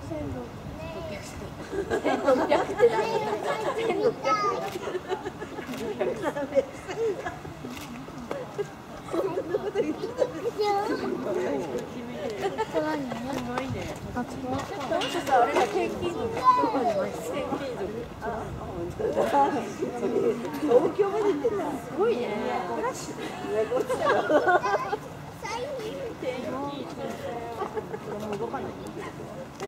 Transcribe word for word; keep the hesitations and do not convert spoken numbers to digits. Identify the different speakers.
Speaker 1: 千六百って何？千六百。そんなこと言ってた。ちょっとさ、俺ら転勤族。転勤族。あ、本当だ。東京まで行ってんだ。すごいね。フラッシュ。転勤。もう動かない。